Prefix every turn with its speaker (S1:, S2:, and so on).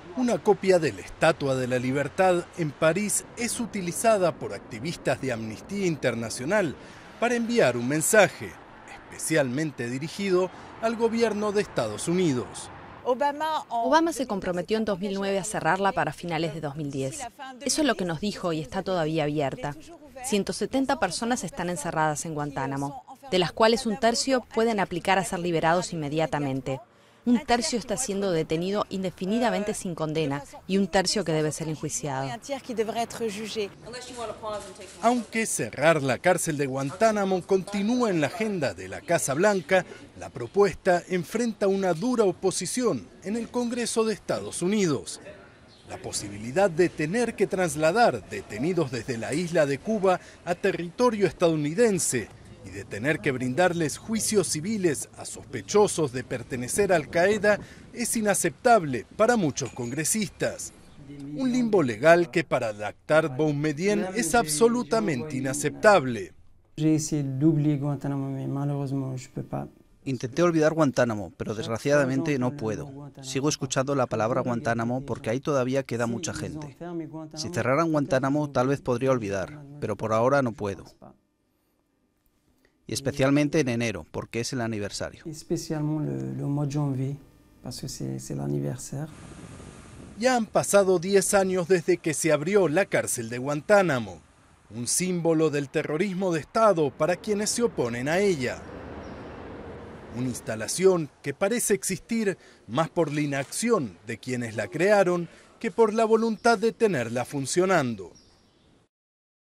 S1: Una copia de la Estatua de la Libertad en París es utilizada por activistas de Amnistía Internacional para enviar un mensaje, especialmente dirigido al gobierno de Estados Unidos.
S2: Obama se comprometió en 2009 a cerrarla para finales de 2010. Eso es lo que nos dijo y está todavía abierta. 170 personas están encerradas en Guantánamo, de las cuales un tercio pueden aplicar a ser liberados inmediatamente. Un tercio está siendo detenido indefinidamente sin condena y un tercio que debe ser enjuiciado.
S1: Aunque cerrar la cárcel de Guantánamo continúa en la agenda de la Casa Blanca, la propuesta enfrenta una dura oposición en el Congreso de Estados Unidos. La posibilidad de tener que trasladar detenidos desde la isla de Cuba a territorio estadounidense y de tener que brindarles juicios civiles a sospechosos de pertenecer a Al-Qaeda es inaceptable para muchos congresistas. Un limbo legal que para Lakhdar Boumediene es absolutamente inaceptable.
S3: Intenté olvidar Guantánamo, pero desgraciadamente no puedo. Sigo escuchando la palabra Guantánamo porque ahí todavía queda mucha gente. Si cerraran Guantánamo tal vez podría olvidar, pero por ahora no puedo. Y especialmente en enero, porque es el aniversario.
S1: Ya han pasado 10 años desde que se abrió la cárcel de Guantánamo, un símbolo del terrorismo de Estado para quienes se oponen a ella. Una instalación que parece existir más por la inacción de quienes la crearon que por la voluntad de tenerla funcionando.